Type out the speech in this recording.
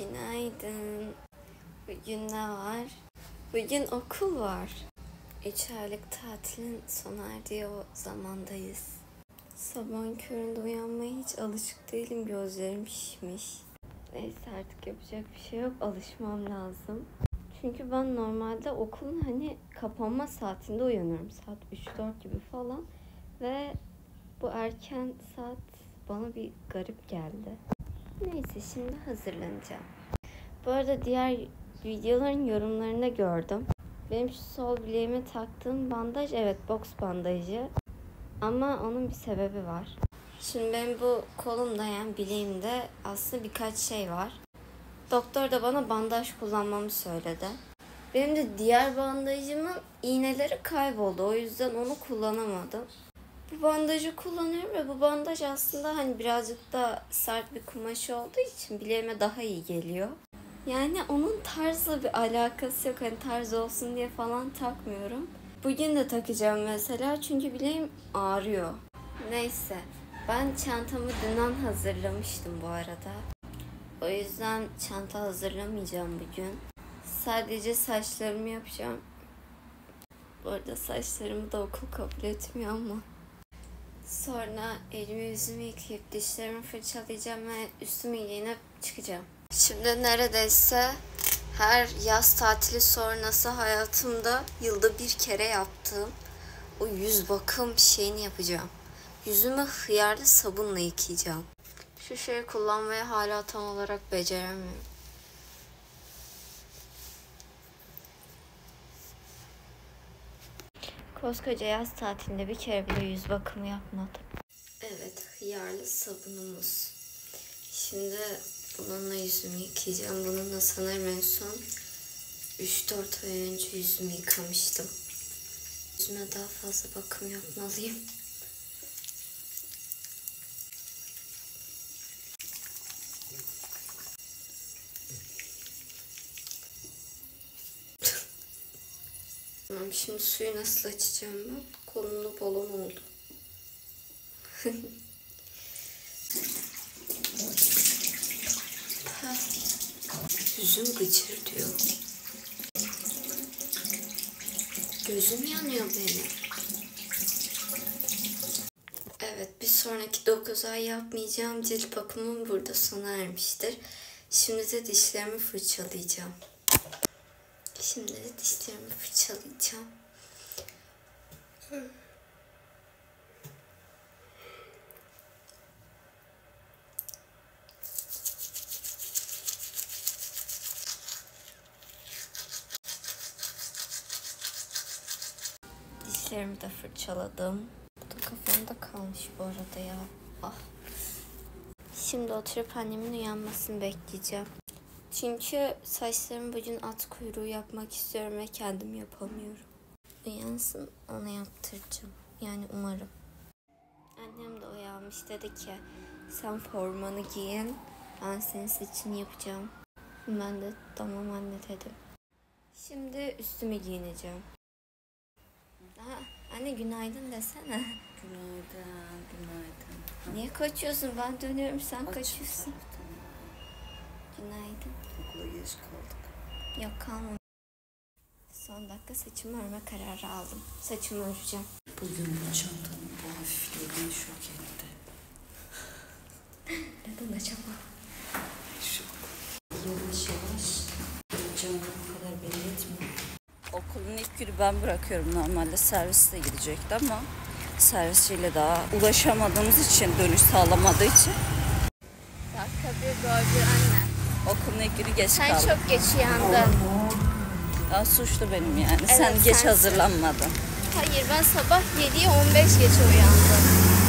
Günaydın. Bugün ne var? Bugün okul var. 3 aylık tatilin sona erdiği o zamandayız. Sabahın köründe uyanmaya hiç alışık değilim. Gözlerim şişmiş. Neyse artık yapacak bir şey yok. Alışmam lazım. Çünkü ben normalde okulun kapanma saatinde uyanıyorum. Saat 3-4 gibi falan. Ve bu erken saat bana bir garip geldi. Neyse şimdi hazırlanacağım. Bu arada diğer videoların yorumlarında gördüm. Benim şu sol bileğime taktığım bandaj boks bandajı. Ama onun bir sebebi var. Şimdi benim bu kolumda bileğimde aslında birkaç şey var. Doktor da bana bandaj kullanmamı söyledi. Benim de diğer bandajımın iğneleri kayboldu. O yüzden onu kullanamadım. Bu bandajı kullanıyorum ve bu bandaj aslında birazcık da sert bir kumaşı olduğu için bileğime daha iyi geliyor. Yani onun tarzla bir alakası yok. Tarz olsun diye falan takmıyorum. Bugün de takacağım mesela çünkü bileğim ağrıyor. Neyse ben çantamı dünden hazırlamıştım bu arada. O yüzden çanta hazırlamayacağım bugün. Sadece saçlarımı yapacağım. Bu arada saçlarımı da okul kabul etmiyor ama. Sonra elimi yüzümü yıkayıp dişlerimi fırçalayacağım ve üstümü giyinip çıkacağım. Şimdi neredeyse her yaz tatili sonrası hayatımda yılda bir kere yaptığım o yüz bakım şeyini yapacağım. Yüzümü hıyarlı sabunla yıkayacağım. Şu şeyi kullanmayı hala tam olarak beceremiyorum. Koskoca yaz tatilinde bir kere bile yüz bakımı yapmadım. Evet, hıyarlı sabunumuz. Şimdi bununla yüzümü yıkayacağım. Bununla sanırım en son 3-4 ay önce yüzümü yıkamıştım. Yüzüme daha fazla bakım yapmalıyım. Tamam, şimdi suyu nasıl açacağım ben? Kolumda balon oldu. Yüzüm gıcır diyor. Gözüm yanıyor benim. Evet, bir sonraki 9 ay yapmayacağım cilt bakımım burada sona ermiştir. Şimdi de dişlerimi fırçalayacağım. Dişlerimi de fırçaladım. Bu da kafamda kalmış bu arada ya. Ah. Şimdi oturup annemin uyanmasını bekleyeceğim. Çünkü saçlarımı bugün at kuyruğu yapmak istiyorum ve kendim yapamıyorum. Uyansın, ona yaptıracağım. Yani umarım. Annem de uyanmış, dedi ki sen formanı giyin, ben senin saçını yapacağım. Ben de tamam anne dedim. Şimdi üstümü giyineceğim. Anne günaydın desene. Günaydın. Niye kaçıyorsun? Ben dönüyorum, sen kaçıyorsun. Günaydın. Okula geç kaldık. Yok, kalmadım. Son dakika saçımı örme kararı aldım. Saçımı öreceğim. Bugün bu çantanın bu hafifliği beni şok etti. Neden acaba? Şok. Yavaş yavaş. Canım bu kadar belli etmiyor. Okulun ilk günü ben bırakıyorum. Normalde servisle gidecekti ama servisçiyle daha ulaşamadığımız için, dönüş sağlamadığı için. Dakika bir gördü anne. Okulun ilk günü geç Sen kaldım. çok geç uyandın. Ya suçlu benim yani. Evet, sen geç sensin. hazırlanmadın. Hayır, ben sabah 7'ye 15 geç uyandım.